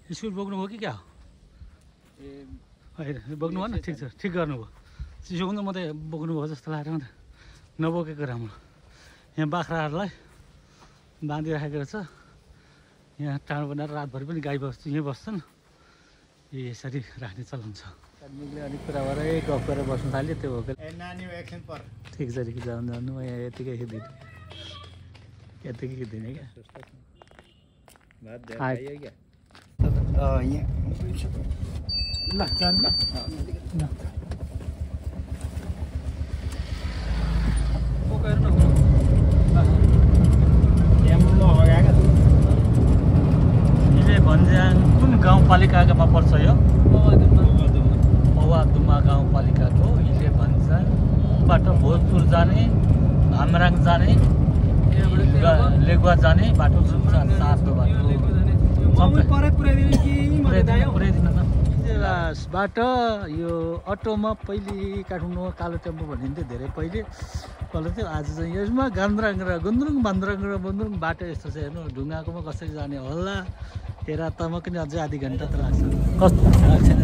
School बोक्नुभयो कि क्या हो? होइन बोक्नु भएन, ठिक छ, ठिक गर्नुभयो। चिसो पनि मात्रै बोक्नुभयो जस्तो लागेर मात्रै नबोकेको राम्रो। यहाँ बाख्राहरूलाई बाँधिराखेको रहेछ। यहाँ टाढो बनाएर रातभरि पनि गाई बस्छु यहीँ बस्छन्। यसरी राख्ने चलन छ। काट्मिकले अलिक कुरा गरेर गफ गरेर बस्नु थाल्यो, त्यो हो ठिक छ, ठिक जानु जानु म यहाँ यतिकै खिचिदिने, यतिकै खिचिदिने क्या। भन्ज्याङ कुन गाउँपालिकामा पर्छ यो? पौवादुम्मा गाउँपालिकाको हिले भन्ज्याङबाट भोजपुर जाने, भामराङ जाने, लेगुवा जाने बाटो छ। 7 बाटो बाट यो अटोमा पहिले काठमाडौँमा कालो टेम्पो भनिन्थ्यो, धेरै पहिले थियो। आज चाहिँ यसमा गान्द्राङ र गुन्द्रुङ बान्द्राङ र बुन्द्रुङ बाटो यस्तो छ। हेर्नु ढुङ्गाकोमा कसरी जाने होला, तेह्र तमा पनि अझै आधी घन्टा त लाग्छ। कस्तो छैन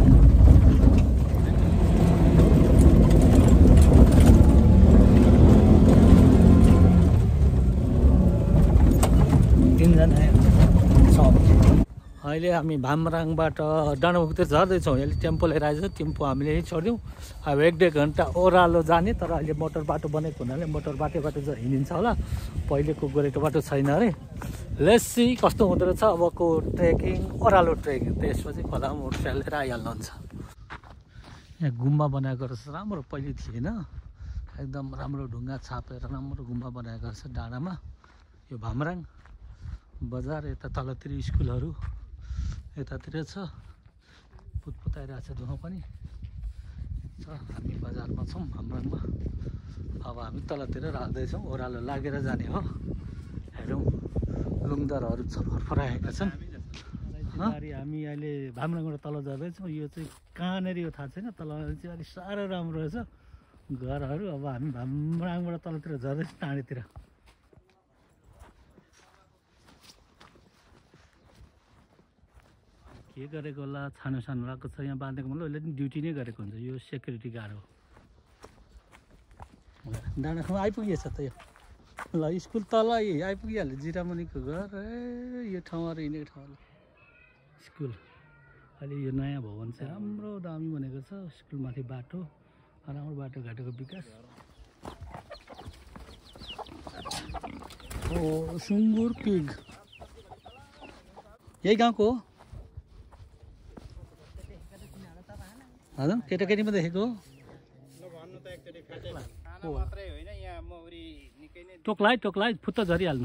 अहिले हामी भामराङबाट डाँडामुखतिर झर्दैछौँ। यसले टेम्पो लिएर आएछ, टेम्पो हामीले यहीँ छोड्यौँ। अब 1-1.5 घन्टा ओह्रालो जाने, तर अहिले मोटर बाटो बनेको हुनाले मोटर बाटोबाट हिँडिन्छ होला। पहिलेको गोरेटो बाटो छैन अरे। लेट्स सी कस्तो हुँदो रहेछ अबको ट्रेकिङ, ओह्रालो ट्रेकिङ। त्यसपछि खोलामा मोटरसाइकल लिएर आइहाल्नुहुन्छ। यहाँ गुम्बा बनाएको रहेछ, राम्रो पहिले थिएन, एकदम राम्रो ढुङ्गा छापेर राम्रो गुम्बा बनाएको रहेछ डाँडामा। यो भामराङ बजार, यता तलतिर स्कुलहरू यतातिर छ, पुतपुताइरहेको छ धुवा पनि छ। हामी बजारमा छौँ भामराङमा। अब हामी तलतिर राख्दैछौँ, ओह्रालो लागेर जाने हो। हेरौँ लुङदरहरू छ फरफराएका छन्। हामी अहिले भामराङबाट तल झर्दैछौँ। यो चाहिँ कहाँनिर यो थाहा छैन, तल चाहिँ अलिक साह्रो राम्रो रहेछ घरहरू। अब हामी भामराङबाट तलतिर झर्दैछौँ टाढीतिर। के गरेको होला, छानो सानो लगाएको छ यहाँ बाँधेको। मतलब उसले पनि ड्युटी नै गरेको हुन्छ, यो सेक्युरिटी गार्ड हो। डाँडाखोमा आइपुगेछ त यो। ल स्कुल तल आइपुगिहाल्यो, जिरामुनिको घर। यो ठाउँहरू हिँडेको ठाउँ स्कुल। अहिले यो नयाँ भवन चाहिँ राम्रो दामी बनेको छ। स्कुलमाथि बाटो, राम्रो बाटोघाटोको विकास। हो सुँगुर पिग यही गाउँको हो हजुर? केटाकेटीमा देखेको टोक्लाई फुत्त झरिहाल्नु।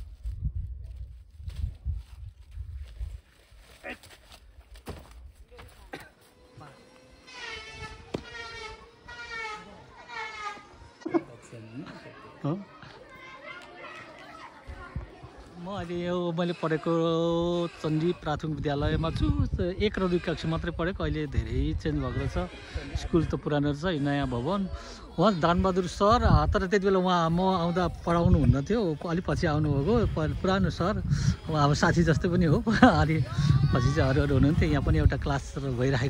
म अहिले यो मैले पढेको चण्डी प्राथमिक विद्यालयमा छु। 1 र 2 कक्षा मात्रै पढेको, अहिले धेरै चेन्ज भएको रहेछ। स्कुल त पुरानो रहेछ, नयाँ भवन। उहाँ दानबहादुर सर, तर त्यति बेला उहाँ म आउँदा पढाउनु हुन्न थियो, अलिक पछि आउनुभएको। पुरानो सर, अब साथी जस्तै पनि हो। अलि पछि चाहिँ अरू हुनुहुन्थ्यो। यहाँ पनि एउटा क्लास भइरहेको।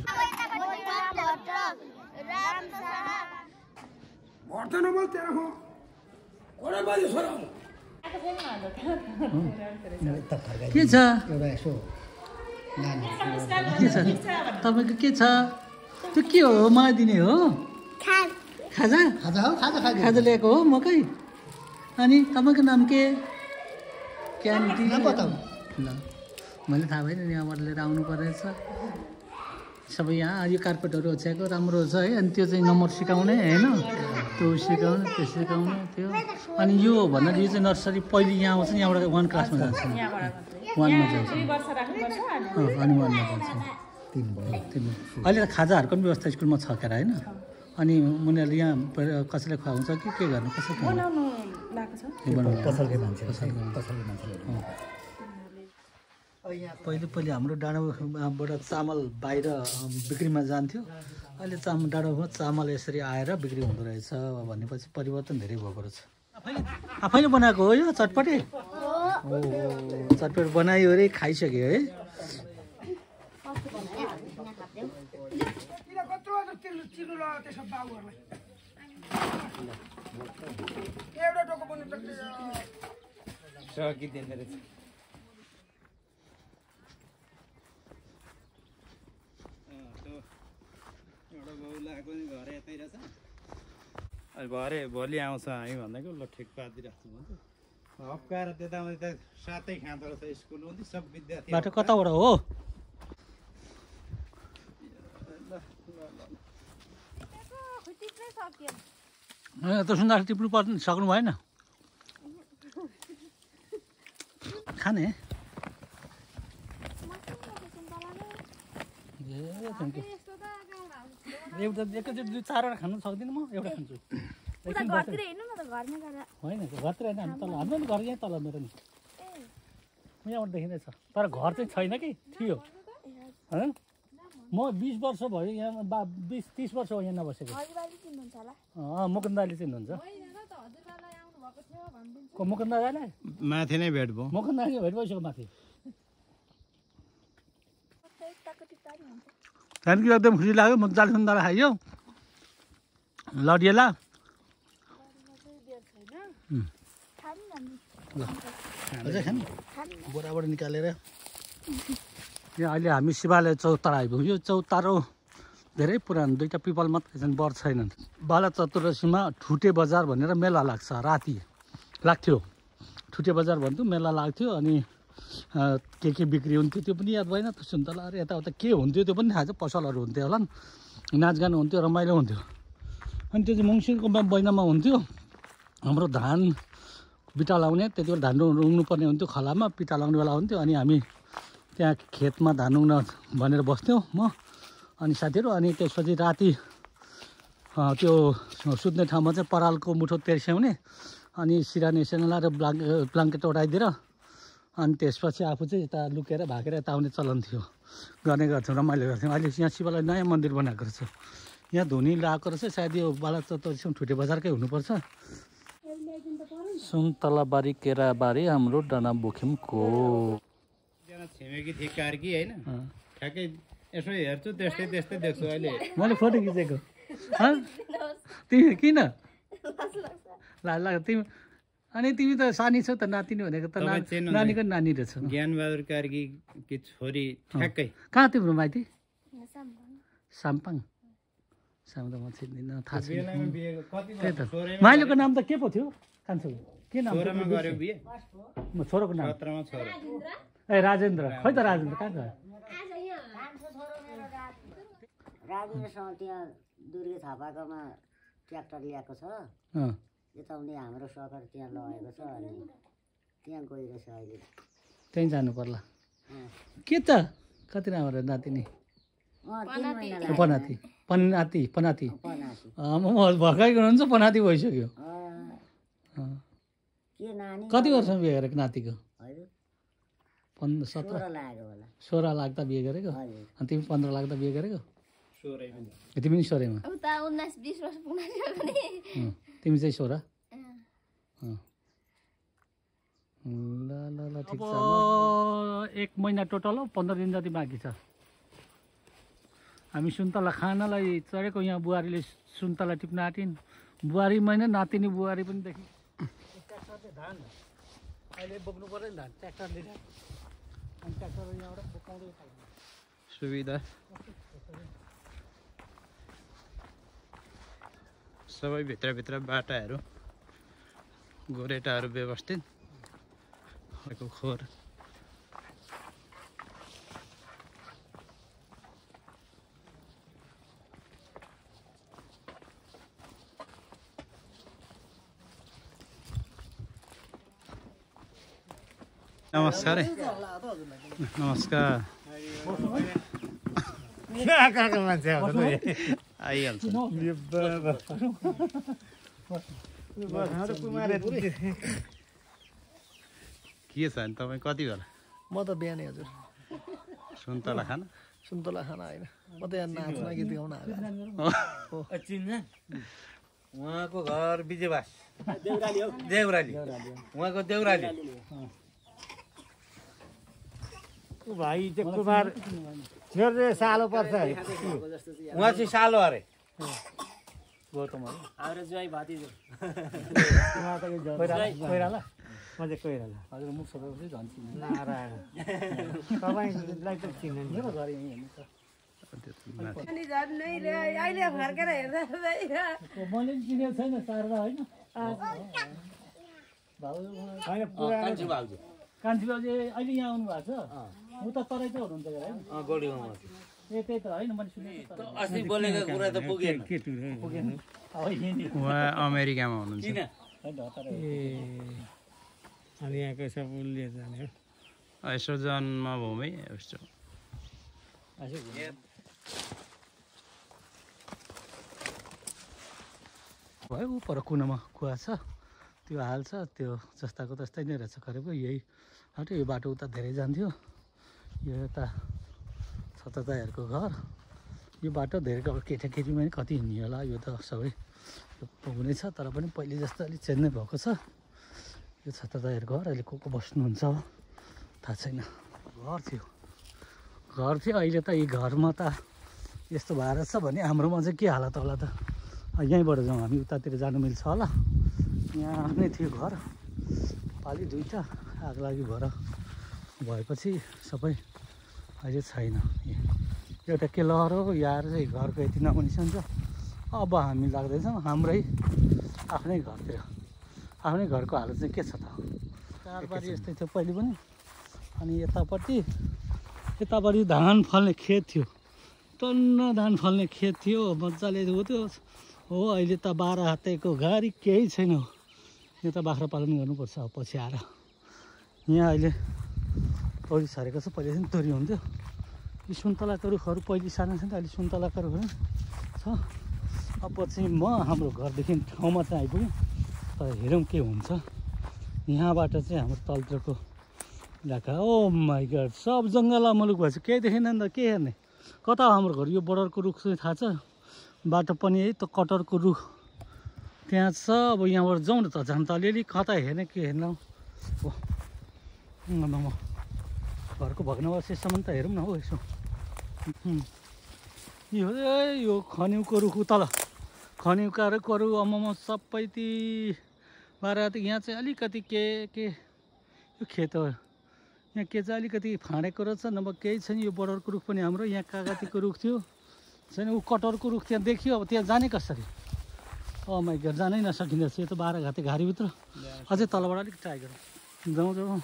के छ तपाईँको के छ? त्यो के हो? मलाई दिने हो? खाजा खाजा ल्याएको हो मकै। अनि तपाईँको नाम के? क्यान्टिन। ल मैले थाहा भएन नि, यहाँबाट लिएर आउनु पर्नेछ सबै। यहाँ यो कार्पेटहरू ओछ्याएको राम्रो छ है। अनि त्यो चाहिँ नम्बर सिकाउने होइन, त्यो सिकाउने त्यो सिकाउने त्यो। अनि यो भन्दा यो चाहिँ नर्सरी पहिले यहाँ आउँछ, यहाँबाट 1 क्लासमा जान्छ, 1मा जान्छ अनि 1मा जान्छ। अहिले त खाजाहरूको पनि व्यवस्था स्कुलमा छ क्या होइन? अनि उनीहरूले यहाँ कसैले खुवाउँछ कि के गर्नु? कसैले पहिले हाम्रो डाँडाबाट चामल बाहिर बिक्रीमा जान्थ्यो। अहिले डाँडामा चामल यसरी आएर बिक्री हुँदो रहेछ भनेपछि परिवर्तन धेरै भएको रहेछ। आफैले बनाएको हो यो चटपटे? चटपटे बनायो अरे, खाइसक्यो है? सकिदिँदो रहेछ एउटा बाउ लगाएको नि घर यतै रहेछ अहिले भरे भोलि आउँछ हामी भनेको ल ठिक पारिदिइरहेको छु भन्छ हप्काएर त्यताउति त सातै खाँदो रहेछ स्कुल हुँदै सब विद्यार्थी बाटो कताबाट हो त सुन्दाखेरि टिप्नु पर्ने सक्नु भएन खाने एउटा एकैचोटि 2-4 वटा खानु सक्दिनँ म एउटा खान्छु होइन घरतिर होइन हामी तल हाम्रो नि घर यहीँ तल मेरो नि यहाँबाट देखिँदैछ तर घर चाहिँ छैन कि थियो होइन म 20 वर्ष भयो यहाँ 20-30 वर्ष हो यहाँ नबसेको मुकुन्द दाइले चिन्नुहुन्छ को मुकुन्द दाइलाई माथि नै भेट भयो मुकुन्द दाइले भेट भइसक्यो माथि त्यहाँदेखि एकदम खुसी लाग्यो मजाले सुन्दर खाइयो लडिएला बोराबाट निकालेर यहाँ अहिले हामी शिवालय चौतारा आइपुग्यो यो चौतारो धेरै पुरानो 2टा पिपल मात्रै छन् बर छैनन् बाला चतुर्दशीमा ठुटे बजार भनेर मेला लाग्छ राति लाग्थ्यो ठुटे बजार भन्थ्यो मेला लाग्थ्यो अनि के बिक्री हुन्थ्यो त्यो पनि याद भएन त सुन्तला अरे यताउता के हुन्थ्यो त्यो पनि थाहा छ पसलहरू हुन्थ्यो होला नाचगान हुन्थ्यो रमाइलो हुन्थ्यो अनि त्यो चाहिँ मङ्सिरको महिनामा हुन्थ्यो हाम्रो धान बिटा लाउने त्यति बेला धान रुङ्नु पर्ने हुन्थ्यो खलामा पिटा लाउने बेला हुन्थ्यो अनि हामी त्यहाँ खेतमा धान रुङ्न भनेर बस्थ्यौँ म अनि साथीहरू अनि त्यसपछि राति त्यो सुत्ने ठाउँमा चाहिँ परालको मुठो तेर्स्याउने अनि सिरानी सेनाला र ब्लाङ्केट ओढाइदिएर अनि त्यसपछि आफू चाहिँ यता लुकेर भागेर यता आउने चलन थियो गर्ने गर्थ्यौँ रमाइलो गर्थ्यौँ अहिले यहाँ शिवलाई नयाँ मन्दिर बनाएको रहेछ यहाँ धुनी लगाएको रहेछ सायद यो बाला चतुर्दशीमा ठुटे बजारकै हुनुपर्छ सुन्तलाबारी केराबारी हाम्रो डाँडाबुखेमको छिमेकी थिए कार्की होइन ठ्याक्कै यसो हेर्छु त्यस्तै त्यस्तै देख्छु अहिले मैले फोटो खिचेको तिमी किन लाज लाग्छ तिमी अनि तिमी त सानी छौ त नातिनी भनेको त नानीको नानी रहेछ ज्ञानबहादुर कार्की कि छोरी ठ्याक्कै कहाँ तिम्रो माइती साम्पाङ साम त म चिन्दिनँ थाहा छैन त्यही त माइलोको नाम त के पो थियो कान्छो के नाम म छोरोको नाम ए राजेन्द्र खै त राजेन्द्र कहाँ गयो राजेन्द्रसँग त्यहाँ दुर्गे थापाकोमा ट्र्याक्टर ल्याएको छ यताउने हाम्रो सहकारी त्यहाँ लगेको छ अनि त्यहाँ गइरहेछ अहिले त्यहीँ जानु पर्ला के त कति राम्रो नातिनी पनाती पनाती पनाती भर्खरै हुनुहुन्छ पनाती भइसक्यो कति वर्षमा बिहे गरेको नातिको 16 लाग्दा बिहे गरेको अनि तिमी 15 लाग्दा बिहे गरेको तिमी पनि 16मा तिमी चाहिँ 16 ल ल ल ठिक छ 1 महिना टोटल हो 15 दिन जति बाँकी छ हामी सुन्तला खानालाई चढेको यहाँ बुहारीले सुन्तला टिप्न आँटिन् बुहारी महिना नातिनी बुहारी पनि देखि ट्र्याक्टरले धान अहिले बोक्नु पर्यो नि धान ट्र्याक्टरले अनि ट्र्याक्टर यहाँबाट बोकाउँदै सुविधा सबै भित्रभित्र बाटाहरू गोरेटाहरू व्यवस्थित खोर नमस्कार नमस्कार आइहाल्छ के छ नि तपाईँ कति बेला म त बिहानै हजुर सुन्तला खाना होइन म त यहाँ नाच्न गीत गाउन आएको चिन्न उहाँको घर विजयवास देउराली उहाँको देउराली भाइ त्यो कुमार छोड्ने सालो पर्छ अरे उहाँ चाहिँ सालो अरे गौतमहरू हाम्रो ज्वाइँ भतिजो कोइराला म चाहिँ कोइराला हजुर मुख सबै झन् चिन्नु नारायण तपाईँलाई त चिन्नु नि मेरो घर यहीँ हेर्नु त अनि झन् नै अहिले फर्केर हेर्दा मैले पनि चिनेको छैन शारदा होइन भाउ होइन पुरा कान्छी बाबु अहिले यहाँ आउनु भएको छ उता तराई चाहिँ हुनुहुन्छ होइन गोडीमा ए त्यही त होइन मैले सुनेको तर अस्ति बोलेको कुरा त पुगेन पुगेन अब यहीँ उहाँ अमेरिकामा हुनुहुन्छ किन होइन तर अनि यहाँको सब उसले जाने हो यसो जन्मभूमि यस्तो भयो ऊ पर कुनामा कुवा छ त्यो हाल्छ त्यो जस्ताको तस्तै नै रहेछ गरेको यही हट यो बाटो उता धेरै जान्थ्यो यो यता छतदाहरूको घर यो बाटो धेरै अब केटाकेटीमा नि कति हिँड्यो होला यो त सबै हुने छ तर पनि पहिले जस्तो अलिक चेन्ज नै भएको छ यो छतदाहरूको घर अहिले को बस्नुहुन्छ थाहा छैन घर थियो अहिले त यी घरमा त यस्तो भएर छ भने हाम्रोमा चाहिँ के हालत होला त यहीँबाट जाउँ हामी उतातिर जानु मिल्छ होला यहाँ नै थियो घर पालि दुईवटा आग लागि भएर भएपछि सबै अहिले छैन एउटा के लहर हो यार चाहिँ घरको यति नमुनिसन छ अब हामी लाग्दैछौँ हाम्रै आफ्नै घरतिर आफ्नै घरको हालत चाहिँ के छ त चारबारी यस्तै थियो पहिले पनि अनि यतापट्टि धान फल्ने खेत थियो टन्न धान फल्ने खेत थियो मजाले थियो हो अहिले त 12 हातेको गाडी केही छैन यो त बाख्रा पालन गर्नुपर्छ अब पछि आएर यहाँ अहिले पौडी छरेको छ पहिले चाहिँ तोरी हुन्थ्यो यी सुन्तलाको रुखहरू पहिले सानो छ नि त अहिले सुन्तलाको रुखहरू छ अब पछि म हाम्रो घरदेखि ठाउँमा चाहिँ आइपुगेँ तर हेरौँ के हुन्छ यहाँबाट चाहिँ हाम्रो तलतिरको इलाका ओ माइ गड सब जङ्गल मुलुक भएछ केही देखेन नि त के हेर्ने कता हो हाम्रो घर यो बर्डरको रुख चाहिँ थाहा छ बाटो पनि है त कटरको रुख त्यहाँ छ अब यहाँबाट जाउँ न त झन् त अलिअलि कता हेर्ने के हेर्न हो घरको भग्नावशेषसम्म त हेरौँ न हौ यसो यो खन्युको रुख तल खन्युका रुखहरू अम्ममा सबै ती 12 यहाँ चाहिँ अलिकति के यो खेत हो यहाँ के चाहिँ अलिकति फाँडेको रहेछ नभए केही छैन यो बर्डरको रुख पनि हाम्रो यहाँ कागतीको रुख थियो छैन ऊ कटरको रुख त्यहाँ देखियो अब त्यहाँ जाने कसरी माइ गड जानै नसकिँदो रहेछ यो त 12 घाटे घारीभित्र अझै तलबाट अलिक ट्राई गरौँ जाउँ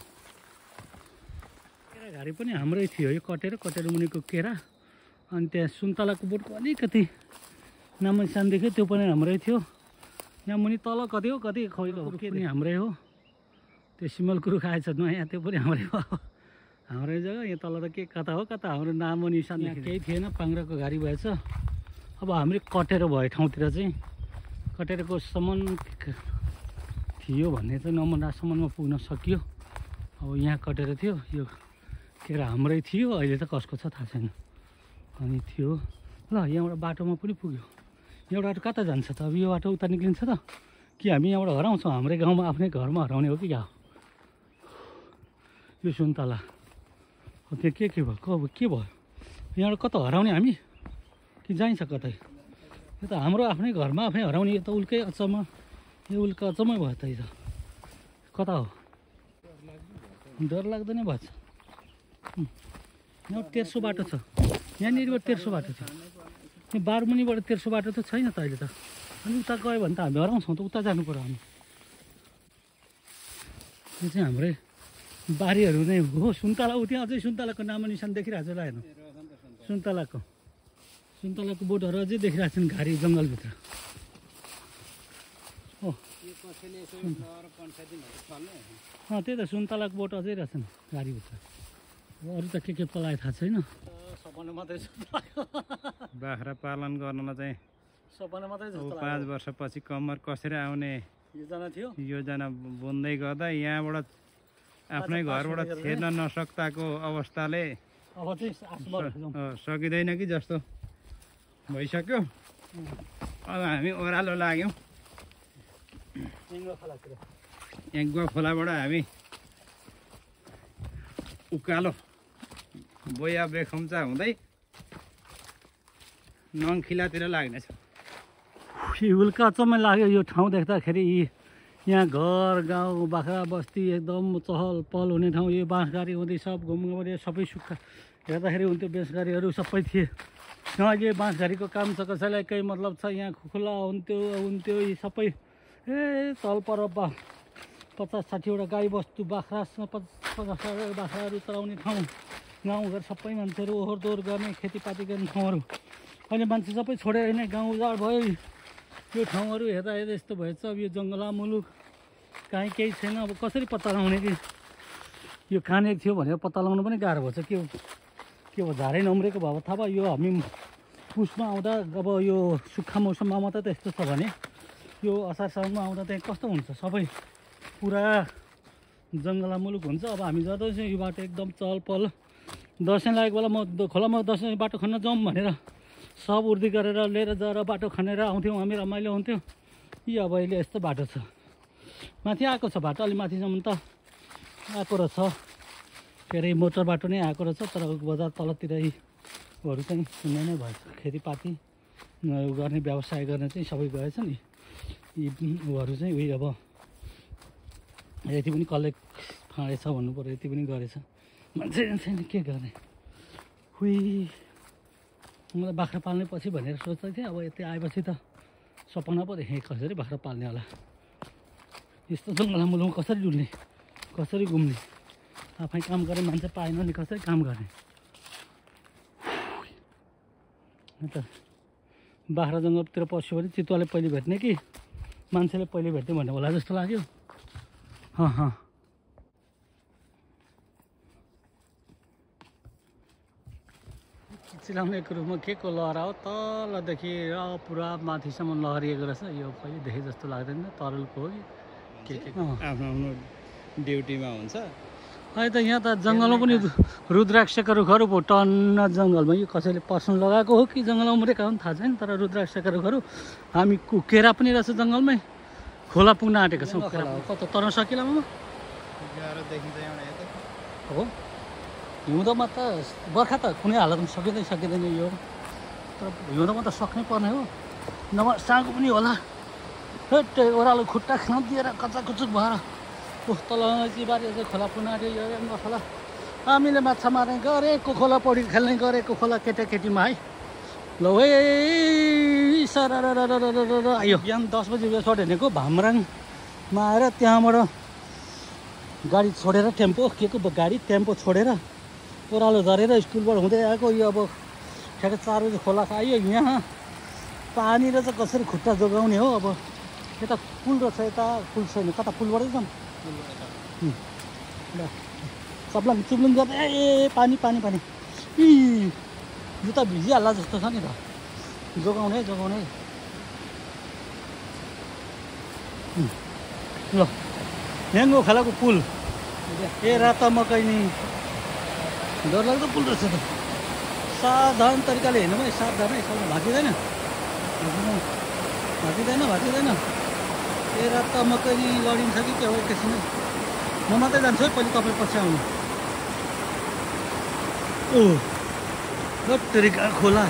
केरा घारी पनि हाम्रै थियो यो कटेर मुनिको केरा अनि त्यहाँ सुन्तलाको बोटको अलिकति नामनिसान देख्यो त्यो पनि हाम्रै थियो यहाँ मुनि तल कति हो कति खोइलो हो के पनि हाम्रै हो त्यो सिमलको रुख आएछ नयाँ त्यो पनि हाम्रै हो हाम्रै जग्गा यहाँ तल त के कता हो कता हाम्रो नाम निशान केही थिएन पाङ्ग्राको घारी भएछ अब हामीले कटेर भए ठाउँतिर चाहिँ कटेरको सम्म थियो भन्ने चाहिँ नमनासम्ममा पुग्न सकियो अब यहाँ कटेर थियो यो केरा हाम्रै थियो अहिले त कसको छ थाहा छैन अनि थियो ल यहाँबाट बाटोमा पनि पुग्यो यहाँबाट बाटो कता जान्छ त अब यो बाटो उता निक्लिन्छ त कि हामी यहाँबाट हराउँछौँ हाम्रै गाउँमा आफ्नै घरमा हराउने हो कि क्या यो सुन्तला त्यहाँ के भयो के भयो यहाँबाट कता हराउने हामी कि जाइन्छ कतै यो त हाम्रो आफ्नै घरमा आफै हराउने यो त उल्कै अचम्म यो उल्का अचम्मै भयो त यो कता हो डर लाग्दैन भएछ यहाँ तेर्सो बाटो छ यहाँनिरबाट तेर्सो बाटो छ यहाँ बारमुनिबाट तेर्सो बाटो त छैन त अहिले त अनि उता गयो भने त हामी हराउँछौँ त उता जानु पर्यो हामी यो चाहिँ हाम्रै बारीहरू नै हो सुन्तला उ त्यहाँ अझै सुन्तलाको नाम निशान देखिरहेको छ ल हेर्नु सुन्तलाको बोटहरू अझै देखिरहेको छन् घारी जङ्गलभित्र हो त्यही त सुन्तलाको बोट अझै रहेछन् घारीभित्र अरू त के पलाए थाहा छैन सपना मात्रै बाख्रा पालन गर्नमा चाहिँ सपना मात्रै 5 वर्षपछि कम्मर कसेर आउने योजना बुन्दै गर्दा यहाँबाट आफ्नै घरबाट छिर्न नसक्दाको अवस्थाले अब चाहिँ सकिँदैन कि जस्तो भइसक्यो अब हामी ओह्रालो लाग्यौँ याङ्गुवा खोलाबाट हामी उकालो बोया बेखम्चा हुँदै नङखिलातिर लाग्नेछ। उल्का चम्मै लाग्यो यो ठाउँ देख्दाखेरि। यहाँ घर गाउँ बाख्रा बस्ती एकदम चहल पहल हुने ठाउँ। यो बाँसघारी हुँदै सब घुमघुम सबै सुक्खा हेर्दाखेरि हुन्थ्यो बेसघारीहरू सबै थिए। अहिले बाँसघारीको काम छ, कसैलाई केही मतलब छ। यहाँ खुला हुन्थ्यो यी सबै तल पर 50-60वटा गाई बस्तु बाख्रा 50 बाख्राहरू चराउने ठाउँ। गाउँघर सबै मान्छेहरू ओहोर दोहोर गर्ने खेतीपाती गर्ने ठाउँहरू। अहिले मान्छे सबै छोडेर नै गाउँ उजाड भयो। यो ठाउँहरू हेर्दा यस्तो भएछ। अब यो जङ्गला मुलुक काहीँ केही छैन। अब कसरी पत्ता लगाउने कि यो कहाँनिर थियो भनेर पत्ता लगाउनु पनि गाह्रो भएछ। के हो झारै नम्रेको भए थाहा भयो। यो हामी पुसमा आउँदा अब यो सुक्खा मौसममा मात्रै त्यस्तो छ भने यो असार साउनमा आउँदा त्यहाँ कस्तो हुन्छ, सबै पुरा जङ्गला मुलुक हुन्छ। अब हामी जाँदैछौँ यो बाटो एकदम चहल पहल। दसैँ लागेको बेला म खोलामा दसैँ बाटो खन्न जाउँ भनेर सब उर्दी गरेर लिएर जाएर बाटो खनेर आउँथ्यौँ हामी, रमाइलो हुन्थ्यो। यी अब अहिले यस्तो बाटो छ। माथि आएको छ बाटो, अलि माथिसम्म त आएको रहेछ। के अरे मोटर बाटो नै आएको रहेछ। तर बजार तलतिरहरू चाहिँ शून्य नै भएछ। खेतीपाती गर्ने व्यवसाय गर्ने चाहिँ सबै गएछ नि। यी उहरू चाहिँ उयो अब यति पनि कसले फाँडेछ भन्नु पऱ्यो। यति पनि गरेछ मान्छे छैन के गर्ने। मलाई बाख्रा पाल्ने पछि भनेर सोच्दै थिएँ। अब यति आएपछि त सपना पो देखेँ कसरी बाख्रा पाल्ने होला। यस्तो जङ्गला मुलुकमा कसरी डुल्ने, कसरी घुम्ने। आफै काम गर्ने मान्छे पाएन नि कसरी काम गर्ने। अन्त बाख्रा जङ्गलतिर पस्यो भने चितुवाले पहिले भेट्ने कि मान्छेले पहिले भेट्ने भन्ने होला जस्तो लाग्यो। चिलाउने कुरोमा के को लहरा हो, तलदेखि पुरा माथिसम्म लहरिएको रहेछ। यो पहिले देखे जस्तो लाग्दैन। तरुलको हो कि के आफ्नो ड्युटीमा हुन्छ। अहिले त यहाँ त जङ्गलमा पनि रुद्राक्षका रुखहरू भयो टन्न जङ्गलमा। यो कसैले पर्सन लगाएको हो कि जङ्गलमा उम्रेका हुन् थाहा छैन। तर रुद्राक्षका रुखहरू हामी केरा पनि रहेछ जङ्गलमै। खोला पुग्न आँटेको छौँ। कता तर्न सकिला म हो हिउँदोमा त बर्खा त कुनै हालतमा सकिँदैन यो। तर हिउँदोमा त सक्नै पर्ने हो, नभए साँगो पनि होला। ओह्रालो खुट्टा खाँदिएर कचाकुचुक भएर तल बारी चाहिँ खोला पुग्न आँट्यो। यो खोला हामीले माछा मार्ने गरेको खोला, पौडी खेल्ने गरेको खोला केटाकेटीमा है। ल है सर आयो। बिहान 10 बजी रेसर्ट हिँडेको भामराङमा आएर त्यहाँबाट गाडी छोडेर टेम्पो टेम्पो छोडेर ओह्रालो झरेर स्कुलबाट हुँदै आएको। यो अब ठ्याक्कै 4 बजी खोला आयो। यहाँ पानी रहेछ कसरी खुट्टा जोगाउने हो। अब यता पुल रहेछ, यता पुल छैन। कता पुलबाटै जाउँ सबलाई चुप्लुङ गर्दा पानी जुत्ता भिजिहाल्ला जस्तो छ नि त। जोगाउने ल हेङ्गो खोलाको पुल। राता मकै नि डरलाग्दो पुल रहेछ त। सावधान तरिकाले हेर्नु भयो। सावधानै भागिँदैन। राता मकै नि लडिन्छ कि के हो एकैछिन। म मात्रै जान्छु है, पहिले तपाईँ पछि आउनु। तरिका खोला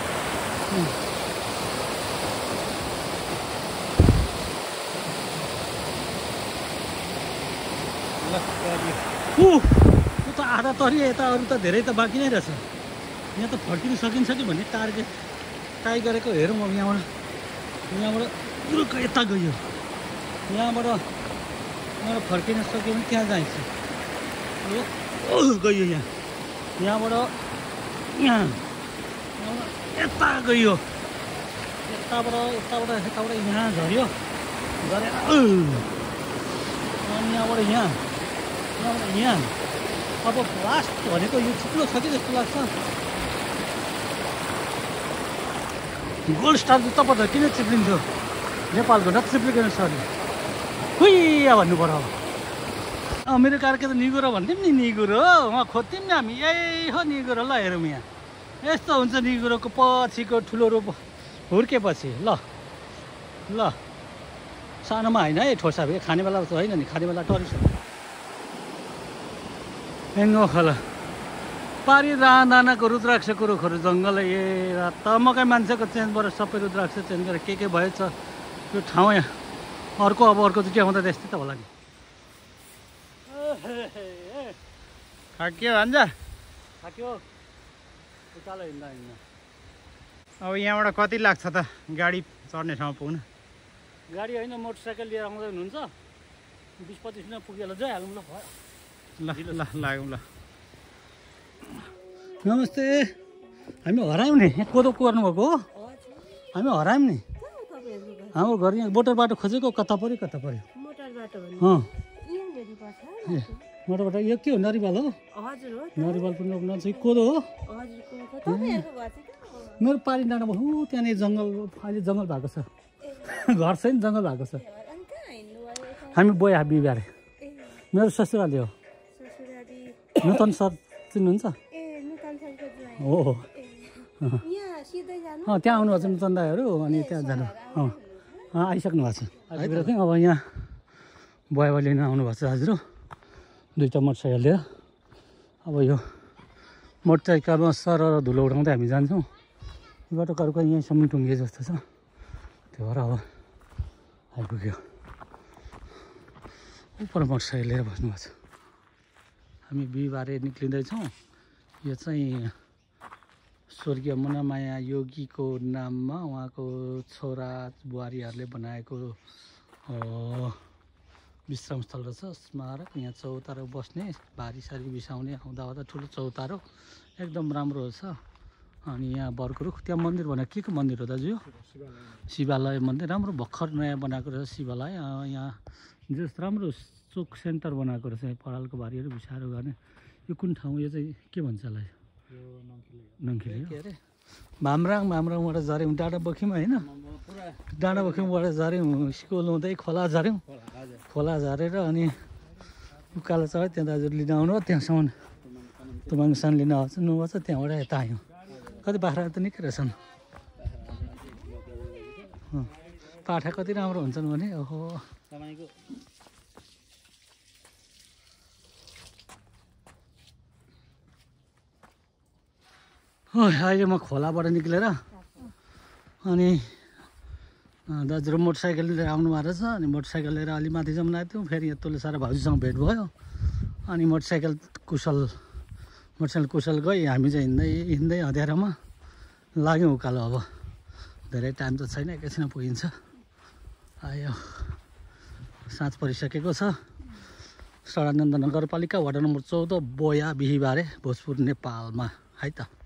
त्यो त आधा तरियो। यता अरू त धेरै त बाँकी नै रहेछ। यहाँ त फर्किनु सकिन्छ कि भन्ने टार्गेट ट्राई गरेको हेरौँ। अब यहाँबाट यता गयो। यहाँबाट फर्किन सक्यो भने त्यहाँ जान्छ। गयो यहाँबाट यता गयो। यताबाट यहाँ झऱ्यो। झरेर अनि यहाँबाट यहाँ अब लास्ट भनेको यो चिप्लो छ कि जस्तो लाग्छ। गोल्ड स्टार जुत्ता पर्दा किन चिप्लिन्थ्यो नेपालको नचिप्लिकन सर खुइया भन्नु पर्यो। अब मेरो कारके त निगुरो भन्थ्यौँ नि। निगुरो उहाँ खोज्थ्यौँ नि हामी। यही हो निगुरो। ल हेरौँ यहाँ यस्तो हुन्छ निगुरोको पछिको ठुलो रूप हुर्केपछि। ल सानोमा होइन है, ठोसा भए खाने बेला होइन नि। खाने बेला टरिस हेङ्गो खोला पारी रानाको रुद्राक्षको रुखहरू जङ्गल ए तमकै मान्छेको चेन्जबाट सबै रुद्राक्ष चेन्ज गरेर के भएछ यो ठाउँ यहाँ अर्को अब अर्कोचोटि आउँदा त्यस्तै त होला नि के भन्छ थाक्यो उकालो हिँड्दा हिँड्दा अब यहाँबाट कति लाग्छ त गाडी चढ्ने ठाउँ पुग्न गाडी होइन मोटरसाइकल लिएर आउँदै हुनुहुन्छ 20-25 मिनट पुगेर जाइहालौँ ल ल लागौँ ल नमस्ते हामी हरायौँ नि यहाँ कोदो गर्नुभएको हो हामी हरायौँ नि हाम्रो घर यहाँ मोटर बाटो खोजेको कता पऱ्यो मोटर बाटो यो के हो नरिवाल हो नरिवाल पनि रोप्नु चाहिँ कोदो हो मेरो पारी डाँडामा हो त्यहाँनिर जङ्गल अहिले जङ्गल भएको छ घर छैन जङ्गल भएको छ हामी बोया बिहिबारे मेरो ससुराली हो नूतन सर चिन्नुहुन्छ हो त्यहाँ आउनुभएको छ नूतन दाईहरू अनि त्यहाँ जानु आइसक्नु भएको छ आइपुगेर चाहिँ अब यहाँ बोयाबा लिन आउनुभएको छ हजुर 2टा मोटरसाइकल लिएर अब यो मोटरसाइकलमा सर धुलो उठाउँदै हामी जान्छौँ बाटोहरूको यहीँसम्म टुङ्गे जस्तो छ त्यो भएर अब आइपुग्यो उपर मोटरसाइकल लिएर बस्नुभएको छ हामी बिहिबारे निक्लिँदैछौँ यो चाहिँ स्वर्गीय मनमाया योगीको नाममा उहाँको छोरा बुहारीहरूले बनाएको विश्रामस्थल रहेछ स्मारक यहाँ चौतारो बस्ने भारी सारी बिसाउने आउँदा ठुलो चौतारो एकदम राम्रो रहेछ अनि यहाँ बर्खुरुख त्यहाँ मन्दिर भने के को मन्दिर हो दाजु शिवालय मन्दिर राम्रो भर्खर नयाँ बनाएको रहेछ शिवालय यहाँ जस राम्रो चोक सेन्टर बनाएको रहेछ परालको भारीहरू बिसाएर गर्ने यो कुन ठाउँ यो चाहिँ के भन्छ यसलाई नङ्खिले के अरे भामराङबाट झऱ्यौँ डाँडा बख्यौँ होइन डाँडा बख्यौँबाट झऱ्यौँ स्कुल हुँदै खोला झऱ्यौँ खोला झरेर अनि उकालो चढ्यो त्यहाँ दाजु लिन आउनु हो त्यहाँसम्म तुमाङसान लिन आउनुभएको छ त्यहाँबाट यता आयौँ कति बाख्राहरू त निकै रहेछन् पाठा कति राम्रो हुन्छन् भने ओहो अहिले म खोलाबाट निक्लेर अनि दाजु मोटरसाइकल लिएर आउनु भएको रहेछ अनि मोटरसाइकल लिएर अलि माथिसम्म आएको थियौँ फेरि यत्रोले सारा भाउजूसँग भेट भयो अनि मोटरसाइकल कुशल गई हामी चाहिँ हिँड्दै अँध्यारोमा लाग्यौँ उकालो अब धेरै टाइम त छैन एकैछिन पुगिन्छ आयो साँझ परिसकेको छ सडानन्द नगरपालिका वार्ड नम्बर 14 बोया बिहिबारे भोजपुर नेपालमा है त।